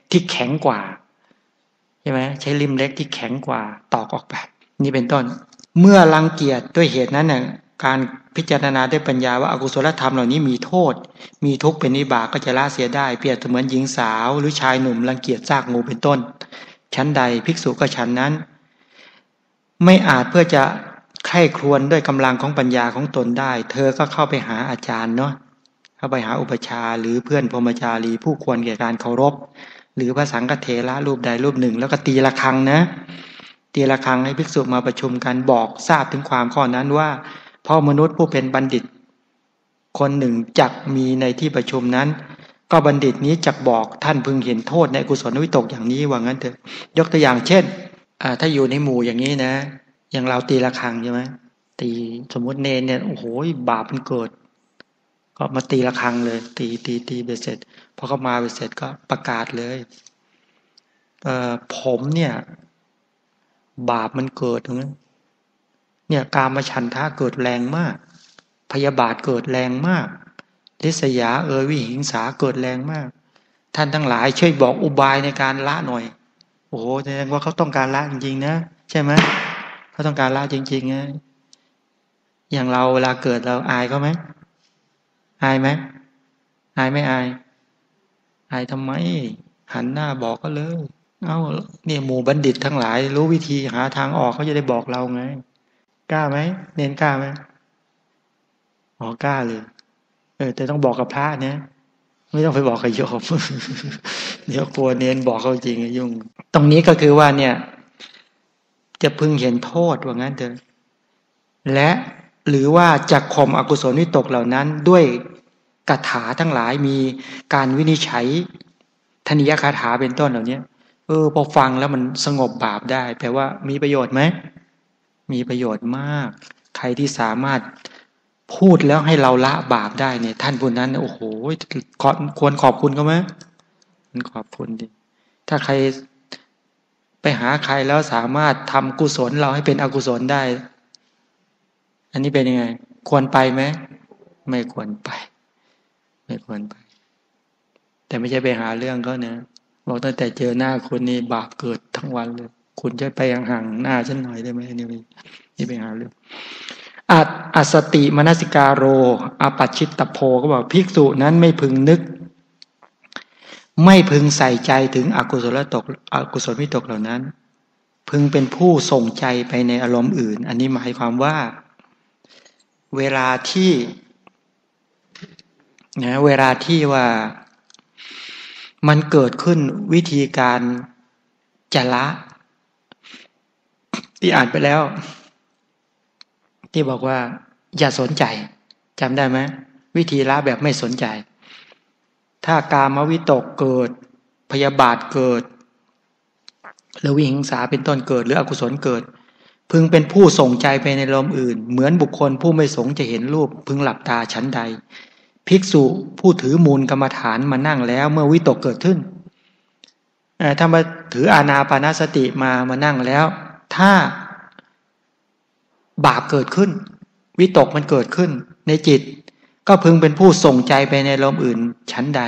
ที่แข็งกว่าใช่ไหมใช้ริมเล็กที่แข็งกว่าตอกออกไปนี่เป็นต้นเมื่อรังเกียจด้วยเหตุนั้นเนี่ยการพิจารณาด้วยปัญญาว่าอกุศลธรรมเหล่านี้มีโทษมีทุกข์เป็นวิบากก็จะละเสียได้เปรียบเสมือนหญิงสาวหรือชายหนุ่มรังเกียจซากงูเป็นต้นชั้นใดภิกษุก็ฉันนั้นไม่อาจเพื่อจะใคร่ครวญด้วยกำลังของปัญญาของตนได้เธอก็เข้าไปหาอาจารย์เนาะเข้าไปหาอุปชฌาย์หรือเพื่อนพรหมจารีผู้ควรแก่การเคารพหรือพระสังฆเถระรูปใดรูปหนึ่งแล้วก็ตีระฆังนะตีระฆังให้ภิกษุมาประชุมกันบอกทราบถึงความข้อนั้นว่าพ่อมนุษย์ผู้เป็นบัณฑิตคนหนึ่งจักมีในที่ประชุมนั้นก็บัณฑิตนี้จักบอกท่านพึงเห็นโทษในกุศลวิตกอย่างนี้ว่างั้นเถอะยกตัวอย่างเช่นถ้าอยู่ในหมู่อย่างนี้นะอย่างเราตีระฆังใช่ไหมตีสมมติเนรเนี่ยโอ้โหบาปมันเกิดก็มาตีระฆังเลยตีไปเสร็จพอเขามาไปเสร็จก็ประกาศเลยผมเนี่ยบาปมันเกิดตรงนั้นเนี่ยกามฉันทะเกิดแรงมากพยาบาทเกิดแรงมากริษยาวิหิงสาเกิดแรงมากท่านทั้งหลายช่วยบอกอุบายในการละหน่อยโอ้โหแสดงว่าเขาต้องการละจริงๆนะใช่ไหมเขาต้องการละจริงๆนะอย่างเราเวลาเกิดเราอายเขาไหมอายไหมอายไม่อายอายทำไมหันหน้าบอกก็เลยเอาเนี่ยหมู่บัณฑิตทั้งหลายรู้วิธีหาทางออกเขาจะได้บอกเราไงกล้าไหมเน้นกล้าไหมอ๋อกล้าเลยแต่ต้องบอกกับพระนะไม่ต้องไปบอกกับโยม เดี๋ยวกลัวเน้นบอกเขาจริงยุ่งตรงนี้ก็คือว่าเนี่ยจะพึงเห็นโทษว่างั้นเถอะและหรือว่าจะข่มอกุศลวิตกเหล่านั้นด้วยคาถาทั้งหลายมีการวินิจฉัยธนิยคาถาเป็นต้นเหล่านี้พอฟังแล้วมันสงบบาปได้แปลว่ามีประโยชน์ไหมมีประโยชน์มากใครที่สามารถพูดแล้วให้เราละบาปได้เนี่ยท่านผู้นั้นโอ้โหควรขอบคุณเขาไหมมันขอบคุณดิถ้าใครไปหาใครแล้วสามารถทำกุศลเราให้เป็นอกุศลได้อันนี้เป็นยังไงควรไปไหมไม่ควรไปไม่ควรไปแต่ไม่ใช่ไปหาเรื่องเขานะบอกตั้งแต่เจอหน้าคุณนี่บาปเกิดทั้งวันเลยคุณจะไปห่างๆหน้าฉันหน่อยได้ไหมนี่ไปหาเรื่องอัสติมนสิกาโรอปัชชิตตโพก็บอกภิกษุนั้นไม่พึงนึกไม่พึงใส่ใจถึงอกุศลวิตกเหล่านั้นพึงเป็นผู้ส่งใจไปในอารมณ์อื่นอันนี้หมายความว่าเวลาที่ว่ามันเกิดขึ้นวิธีการจะละที่อ่านไปแล้วที่บอกว่าอย่าสนใจจำได้ไหมวิธีละแบบไม่สนใจถ้ากามวิตกเกิดพยาบาทเกิดหรือวิหิงสาเป็นต้นเกิดหรืออกุศลเกิดพึงเป็นผู้ส่งใจไปในลมอื่นเหมือนบุคคลผู้ไม่สงจะเห็นรูปพึงหลับตาชั้นใดภิกษุผู้ถือมูลกรรมฐานมานั่งแล้วเมื่อวิตกเกิดขึ้นถ้ามาถืออานาปานสติมานั่งแล้วถ้าบาปเกิดขึ้นวิตกมันเกิดขึ้นในจิตก็พึงเป็นผู้ส่งใจไปในลมอื่นชั้นใด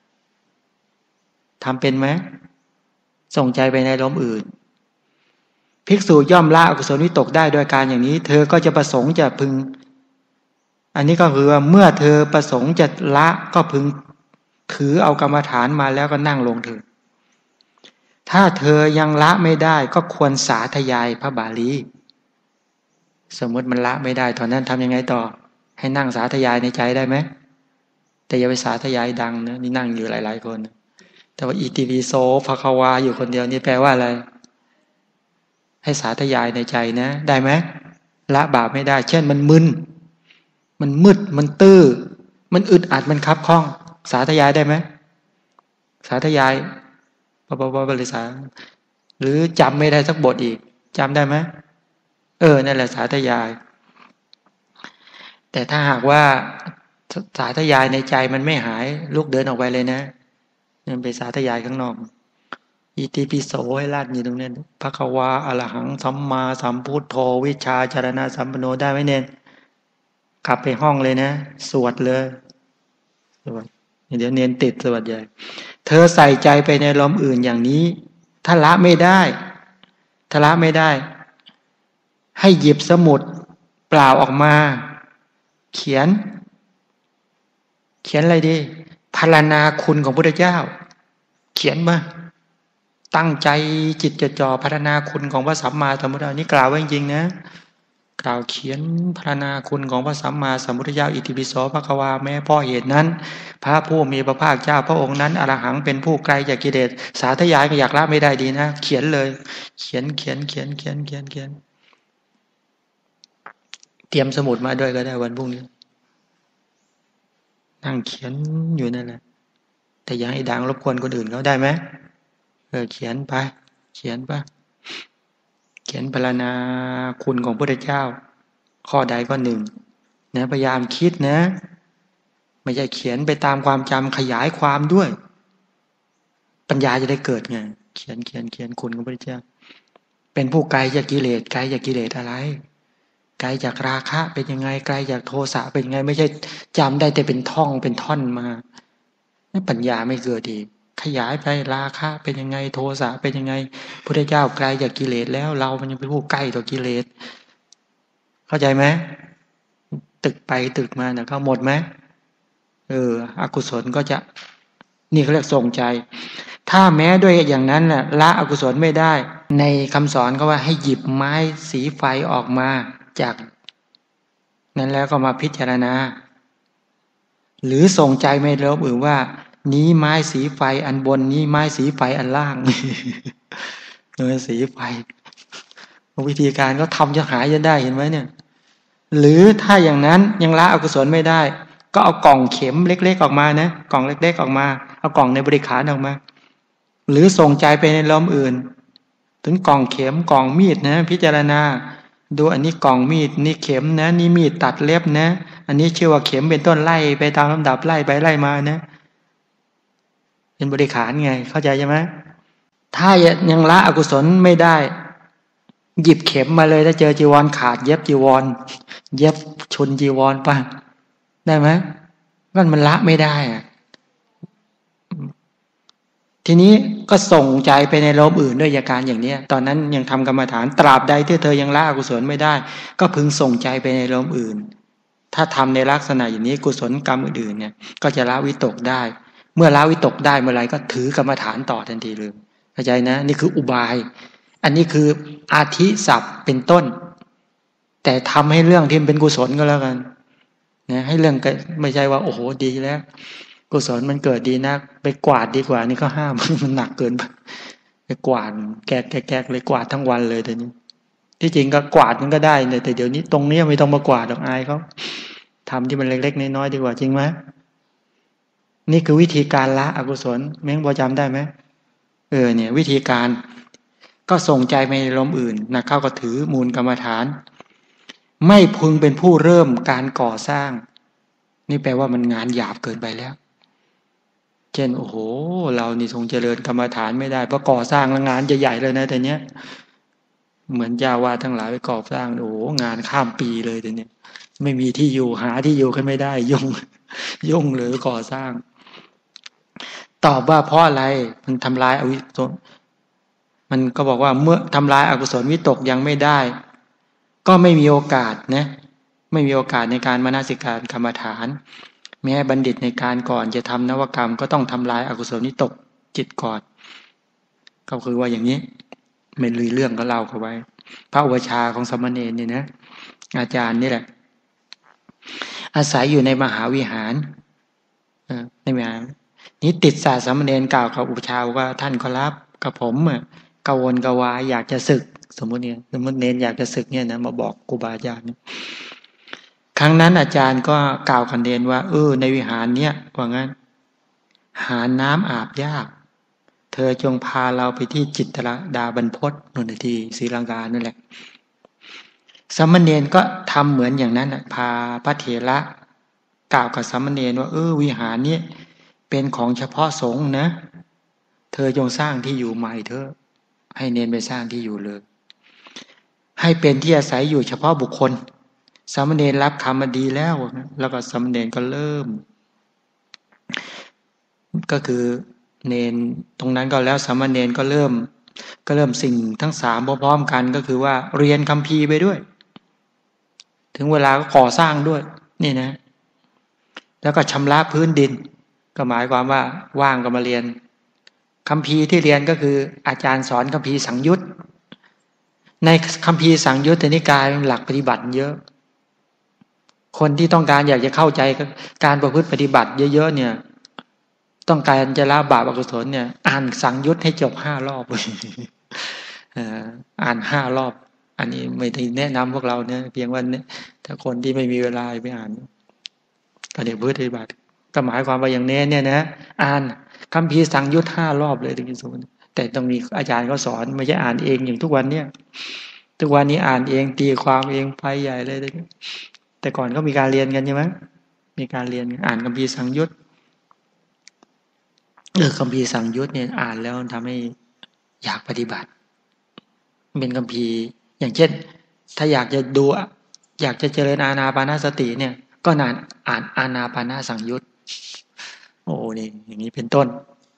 ทำเป็นไหมส่งใจไปในลมอื่นภิกษุย่อมละอกุศลวิตกได้โดยการอย่างนี้เธอก็จะประสงค์จะพึงอันนี้ก็คือว่าเมื่อเธอประสงค์จะละก็พึงถือเอากรรมฐานมาแล้วก็นั่งลงเถิดถ้าเธอยังละไม่ได้ก็ควรสาธยายพระบาลีสมมติมันละไม่ได้ตอนนั้นทำยังไงต่อให้นั่งสาธยายในใจได้ไหมแต่อย่าไปสาธยายดังนะนี่นั่งอยู่หลายๆคนแต่ว่าอิติปิโสภควาอยู่คนเดียวนี่แปลว่าอะไรให้สาธยายในใจนะได้ไหมละบาปไม่ได้เช่นมันมึนมันมืดมันตื้อมันอึดอัดมันคับข้องสาธยายได้ไหมสาธยายบริสาหรือจำไม่ได้สักบทอีกจำได้ไหมนั่นแหละสาธยายแต่ถ้าหากว่าสาธยายในใจมันไม่หายลุกเดินออกไปเลยนะมันไปสาธยายข้างนอกอิติปิโสให้ลาดอยู่ตรงนี้ภควาอรหังสัมมาสัมพุทโธวิชชาจารณะสัมปันโนได้ไหมเนนกลับไปห้องเลยนะสวดเลยสวดเดี๋ยวเน้นติดสวัสดีเธอใส่ใจไปในลมอื่นอย่างนี้ถ้าละไม่ได้ถ้าละไม่ได้ให้หยิบสมุดเปล่าออกมาเขียนอะไรดีพรรณนาคุณของพระพุทธเจ้าเขียนมาตั้งใจจิตจดจ่อพรรณนาคุณของพระสัมมาสัมพุทธเจ้านี่กล่าวไว้จริงๆนะกล่าวเขียนพรรณนาคุณของพระสัมมาสัมพุทธเจ้าอิติปิโสภควาแม้เพราะเหตุนั้นพระผู้มีพระภาคเจ้าพระองค์นั้นอรหังเป็นผู้ไกลจากกิเลสสาธยายก็อยากละไม่ได้ดีนะเขียนเลยเขียนเตรียมสมุดมาด้วยก็ได้วันพรุ่งนี้นั่งเขียนอยู่นั่นแหละแต่อย่าให้ดังรบกวนคนอื่นเขาได้ไหมเขียนไปเขียนพรรณนาคุณของพระพุทธเจ้าข้อใดข้อหนึ่งนะพยายามคิดนะไม่ใช่เขียนไปตามความจำขยายความด้วยปัญญาจะได้เกิดไงเขียนคุณของพระพุทธเจ้าเป็นผู้ไกลจากกิเลสไกลจากกิเลสอะไรไกลจากราคะเป็นยังไงไกลจากโทสะเป็นยังไงไม่ใช่จำได้แต่เป็นท่องเป็นท่อนมาปัญญาไม่เกิดอีกขยายไปราคะเป็นยังไงโทสะเป็นยังไงพุทธเจ้าไกลจากกิเลสแล้วเรามันยังเป็นผู้ใกล้ต่อกิเลสเข้าใจไหมตึกไปตึกมาเนี่ยเขาหมดไหมอกุศลก็จะนี่เขาเรียกทรงใจถ้าแม้ด้วยอย่างนั้นน่ะละอกุศลไม่ได้ในคำสอนก็ว่าให้หยิบไม้สีไฟออกมาจากนั้นแล้วก็มาพิจารณาหรือส่งใจไม่ลบอื่นว่านี้ไม้สีไฟอันบนนี้ไม้สีไฟอันล่างสีไฟวิธีการก็ทำจะหายจะได้เห็นไหมเนี่ยหรือถ้าอย่างนั้นยังละอกุศลไม่ได้ก็เอากล่องเข็มเล็กๆออกมานะกล่องเล็กๆออกมาเอากล่องในบริขารออกมาหรือส่งใจไปในลมอื่นถึงกล่องเข็มกล่องมีดนะพิจารณาดูอันนี้กล่องมีดนี่เข็มนะนี่มีดตัดเล็บนะอันนี้ชื่อว่าเข็มเป็นต้นไล่ไปตามลำดับไล่ไปไล่มานะเป็นบริขารไงเข้าใจใช่ไหมถ้ายังละอกุศลไม่ได้หยิบเข็มมาเลยถ้าเจอจีวรขาดเย็บจีวรเย็บชนจีวรป่ะได้ไหมมันละไม่ได้อะทีนี้ก็ส่งใจไปในลมอื่นด้วยอาการอย่างนี้ตอนนั้นยังทำกรรมฐานตราบใดที่เธอยังละอกุศลไม่ได้ก็พึงส่งใจไปในลมอื่นถ้าทำในลักษณะอย่างนี้กุศลกรรมอื่นเนี่ยก็จะละวิตกได้เมื่อละวิตกได้เมื่อไรก็ถือกรรมฐานต่อทันทีเลยเข้าใจนะนี่คืออุบายอันนี้คืออาทิศัพท์เป็นต้นแต่ทำให้เรื่องที่เป็นกุศลก็แล้วกันนะให้เรื่องไม่ใช่ว่าโอ้โหดีแล้วกุศลมันเกิดดีนักไปกวาดดีกว่านี่ก็ห้าม มันหนักเกินไปกวาดแกะเลยกวาดทั้งวันเลยแต่นี้ที่จริงก็กวาดมันก็ได้แต่เดี๋ยวนี้ตรงนี้ไม่ต้องมากวาดดอกอายเขาทำที่มันเล็กๆน้อยๆดีกว่าจริงไหมนี่คือวิธีการละอกุศลแม้งพอจำได้ไหมเนี่ยวิธีการก็ส่งใจไปในลมอื่นนะเข้าก็ถือมูลกรรมฐานไม่พึงเป็นผู้เริ่มการก่อสร้างนี่แปลว่ามันงานหยาบเกินไปแล้วเช่นโอ้โหเรานี่ทรงเจริญกรรมฐานไม่ได้เพราะก่อสร้างแล้วงานจะใหญ่เลยนะแต่เนี้ยเหมือนเจ้าวาดทั้งหลายไปก่อสร้างโอ้โหงานข้ามปีเลยแต่เนี้ยไม่มีที่อยู่หาที่อยู่กันไม่ได้ยุ่งเลยก่อสร้างตอบว่าเพราะอะไรมันทำลายอวิตกมันก็บอกว่าเมื่อทำลายอกุศลวิตกยังไม่ได้ก็ไม่มีโอกาสนะไม่มีโอกาสในการมนสิการกรรมฐานแม้บัณฑิตในการก่อนจะทำนวกรรมก็ต้องทำลายอกุศลวิตกจิตก่อนก็คือว่าอย่างนี้ไม่ลือเรื่องก็เล่าเขาไว้พระอุปชาของสมณเณรนี่นะอาจารย์นี่แหละอาศัยอยู่ในมหาวิหารในมหานี้ติดศาสตร์สมณเณรกล่าวกับอุปชาว่าท่านขอรับกับผมกวนกวายอยากจะศึกสมมติเนรอยากจะศึกเนี่ยนะมาบอกครูบาอาจารย์ครั้งนั้นอาจารย์ก็กล่าวกับเนรว่าในวิหารเนี้ยว่างั้นหาน้ำอาบยากเธอจงพาเราไปที่จิตรดาบรรพตนู่นที่ศรีลังกานั่นแหละสมณเณรก็ทำเหมือนอย่างนั้นพาพระเถระกล่าวกับสมณเณรว่าวิหารนี้เป็นของเฉพาะสงฆ์นะเธอจงสร้างที่อยู่ใหม่เถอะให้เนรไปสร้างที่อยู่เลยให้เป็นที่อาศัยอยู่เฉพาะบุคคลสามเณรรับคำมาดีแล้วก็สามเณรก็เริ่มก็คือเนนตรงนั้นก็แล้วสามเณรก็เริ่มสิ่งทั้งสามพร้อมๆกันก็คือว่าเรียนคัมภีร์ไปด้วยถึงเวลาก็ก่อสร้างด้วยนี่นะแล้วก็ชำระพื้นดินก็หมายความว่าว่างก็มาเรียนคัมภีร์ที่เรียนก็คืออาจารย์สอนคัมภีร์สังยุตในคัมภีร์สังยุตนิกายหลักปฏิบัติเยอะคนที่ต้องการอยากจะเข้าใจการประพฤติปฏิบัติเยอะๆเนี่ยต้องการจะละบาปอกุศลเนี่ยอ่านสังยุตให้จบ5 รอบอ่าน5 รอบอันนี้ไม่ได้แนะนำพวกเราเนี่ยเพียงว่าถ้าคนที่ไม่มีเวลาไปอ่านก็เดี๋ยวปฏิบัติก็หมายความว่าอย่างนี้เนี่ยนะอ่านคัมภีร์สังยุต5 รอบเลยถึงจะสมแต่ต้องมีอาจารย์เขาสอนไม่ใช่อ่านเองอย่างทุกวันเนี่ยทุกวันนี้อ่านเองตีความเองไปใหญ่เลยแต่ก่อนก็มีการเรียนกันใช่ไหมมีการเรียนอ่านคัมภีร์สังยุตคัมภีร์สังยุตเนี่ยอ่านแล้วทำให้อยากปฏิบัติเป็นคัมภีร์อย่างเช่นถ้าอยากจะดูอยากจะเจริญอานาปานสติเนี่ยก็อ่านอานาปานสังยุตโอ้นี่อย่างนี้เป็นต้น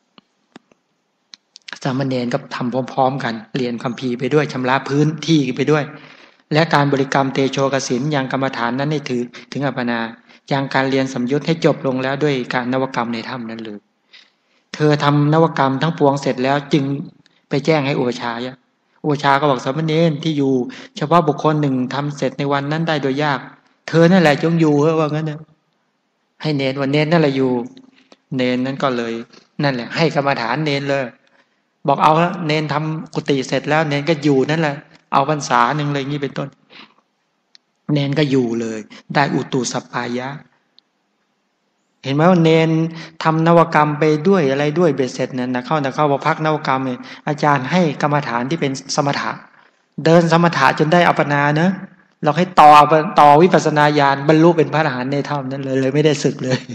สามเณรก็ทำพร้อมๆกันเรียนคัมภีร์ไปด้วยชำระพื้นที่ไปด้วยและการบริกรรมเตโชกสินยังกรรมฐานนั้นให้ถือถึงอัปปนาอย่างการเรียนสัมยุตให้จบลงแล้วด้วยการนวกรรมในถ้ำนั้นเลยเธอทำนวกรรมทั้งปวงเสร็จแล้วจึงไปแจ้งให้อุปชฌาย์อุปชฌาย์ก็บอกสามเณรที่อยู่เฉพาะบุคคลหนึ่งทำเสร็จในวันนั้นได้โดยยากเธอนั่นแหละจงอยู่ว่างั้นนะให้เนรวันเนรนั่นแหละอยู่เนรนั้นก็เลยนั่นแหละให้กรรมฐานเนรเลยบอกเอาเนรทำกุฏิเสร็จแล้วเนรก็อยู่นั่นแหละเอาพรรษาหนึ่งเลยงี้เป็นต้นเนรก็อยู่เลยได้อุตุสัปปายะเห็นไหมว่าเนรทำนวกรรมไปด้วยอะไรด้วยเบ็ดเสร็จเนี่ยนะเข้าพอพักนวกรรมเนี่ยอาจารย์ให้กรรมฐานที่เป็นสมถะเดินสมถะจนได้อัปปนาเนอะเราให้ต่อวิปัสสนาญาณบรรลุเป็นพระอรหันต์ในธรรมนั้นเลยไม่ได้ศึกเลย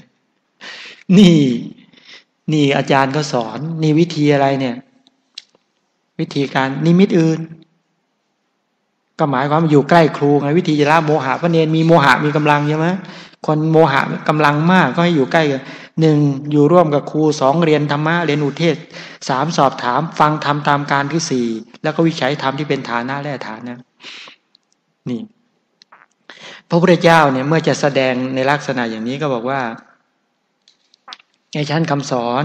นี่อาจารย์ก็สอนนี่วิธีอะไรเนี่ยวิธีการนิมิตอื่นก็หมายความอยู่ใกล้ครูไงวิธีจะละโมหะพระเนรมีโมหะมีกำลังใช่ไหมคนโมหะกำลังมากก็ให้อยู่ใกล้กัน1อยู่ร่วมกับครู2เรียนธรรมะเรียนอุเทศ3สอบถามฟังธรรมตามการที่4แล้วก็วิจัยธรรมที่เป็นฐานะแร่ฐานะนี่พระพุทธเจ้าเนี่ยเมื่อจะแสดงในลักษณะอย่างนี้ก็บอกว่าในชั้นคำสอน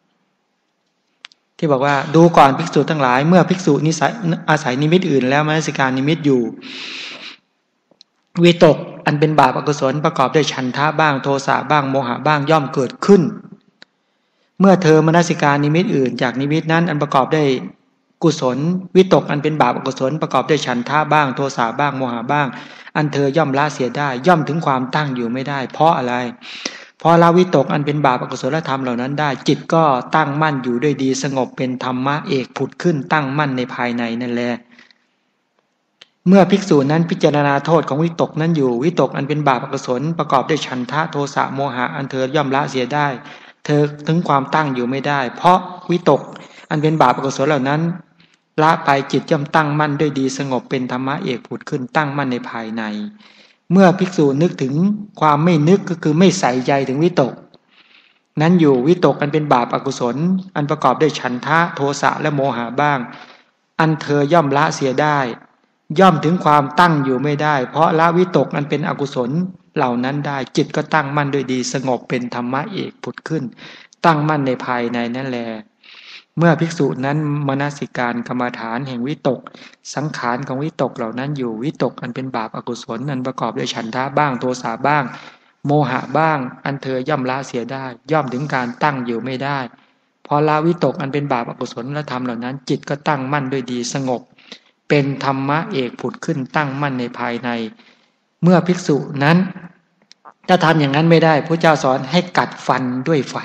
ที่บอกว่าดูก่อนภิกษุทั้งหลายเมื่อภิกษุนิสัยอาศัยนิมิตอื่นแล้วมนสิการนิมิตอยู่วิตกอันเป็นบาปอกุศลประกอบด้วยฉันทะบ้างโทสะบ้างโมหะบ้างย่อมเกิดขึ้นเมื่อเธอมนสิการนิมิตอื่นจากนิมิตนั้นอันประกอบด้วยกุศลวิตกอันเป็นบาปอกุศลประกอบด้วยฉันทะบ้างโทสะบ้างโมหะบ้างอันเธอย่อมละเสียได้ย่อมถึงความตั้งอยู่ไม่ได้เพราะอะไรพอละวิตกอันเป็นบาปอกุศลธรรมเหล่านั้นได้จิตก็ตั้งมั่นอยู่ด้วยดีสงบเป็นธรรมะเอกผุดขึ้นตั้งมั่นในภายในนั่นแหละเมื่อภิกษุนั้นพิจารณาโทษของวิตกนั้นอยู่วิตกอันเป็นบาปอกุศลประกอบด้วยฉันทะโทสะโมหะอันเธอย่อมละเสียได้เธอถึงความตั้งอยู่ไม่ได้เพราะวิตกอันเป็นบาปอกุศลเหล่านั้นละไปจิตย่อมตั้งมั่นด้วยดีสงบเป็นธรรมะเอกผุดขึ้นตั้งมั่นในภายในเมื่อภิกษุนึกถึงความไม่นึกก็คือไม่ใส่ใจถึงวิตกนั้นอยู่วิตกอันเป็นบาปอกุศลอันประกอบด้วยฉันทะโทสะและโมหะบ้างอันเธอย่อมละเสียได้ย่อมถึงความตั้งอยู่ไม่ได้เพราะละวิตกอันเป็นอกุศลเหล่านั้นได้จิตก็ตั้งมั่นด้วยดีสงบเป็นธรรมะเอกผุดขึ้นตั้งมั่นในภายในนั่นแลเมื่อภิกษุนั้นมนสิการกรรมฐานแห่งวิตกสังขารของวิตกเหล่านั้นอยู่วิตกอันเป็นบาปอกุศลอันประกอบด้วยฉันทะบ้างโทสะบ้างโมหะบ้างอันเธอย่อมละเสียได้ย่อมถึงการตั้งอยู่ไม่ได้พอละวิตกอันเป็นบาปอกุศลและธรรมเหล่านั้นจิตก็ตั้งมั่นด้วยดีสงบเป็นธรรมะเอกผุดขึ้นตั้งมั่นในภายในเมื่อภิกษุนั้นถ้าทำอย่างนั้นไม่ได้พระเจ้าสอนให้กัดฟันด้วยฟัน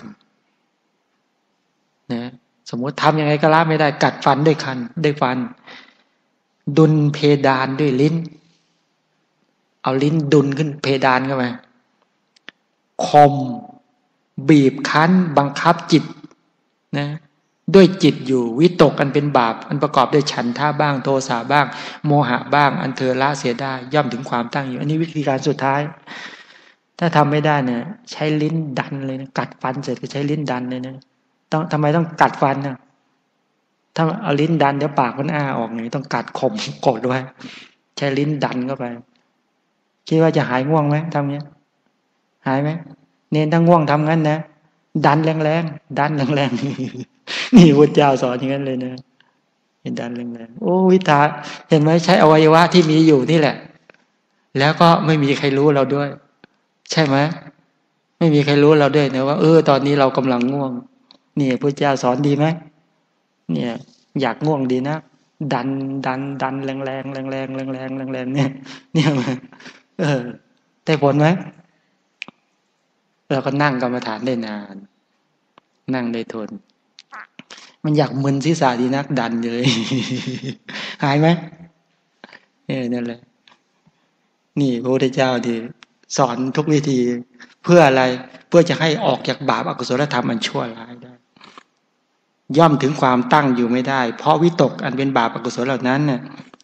นะสมมติทำยังไงก็ละไม่ได้กัดฟันด้วยฟันดุลเพดานด้วยลิ้นเอาลิ้นดุลขึ้นเพดานเข้าไปคมบีบคั้นบังคับจิตนะด้วยจิตอยู่วิตกอันเป็นบาปอันประกอบด้วยฉันทะบ้างโทสะบ้างโมหะบ้างอันเธอละเสียได้ย่อมถึงความตั้งอยู่อันนี้วิธีการสุดท้ายถ้าทำไม่ได้เนี่ยใช้ลิ้นดันเลยนะกัดฟันเสร็จก็ใช้ลิ้นดันเลยนะต้องทำไมต้องกัดฟันนะถ้าเอาลิ้นดันเดี๋ยวปากมันอ้าออกไงต้องกัดข่มกดไว้ใช้ลิ้นดันเข้าไปคิดว่าจะหายง่วงไหมทำเนี้ยหายไหมเน้นถ้าง่วงทำงั้นนะดันแรงๆดันแรงๆนี่พุทธเจ้าสอนอย่างนั้นเลยนะเห็นดันแรงๆโอ้วิธาเห็นไหมใช้อวัยวะที่มีอยู่นี่แหละแล้วก็ไม่มีใครรู้เราด้วยใช่ไหมไม่มีใครรู้เราด้วยนะว่าตอนนี้เรากำลังง่วงนี่พุทธเจ้าสอนดีไหมเนี่ยอยากง่วงดีนะดันแรงแรงแรงแรงแรงแรงแรงแรงเนี่ยมันได้ผลไหมเราก็นั่งกรรมฐานได้นานนั่งได้ทนมันอยากมึนศีรษะดีนักดันเลยหายไหมนั่นแหละนี่พระพุทธเจ้าที่สอนทุกวิธีเพื่ออะไรเพื่อจะให้ออกจากบาปอกุศลธรรมอันชั่วร้ายได้ย่อมถึงความตั้งอยู่ไม่ได้เพราะวิตกอันเป็นบาปอกุศลเหล่านั้นเนี่ย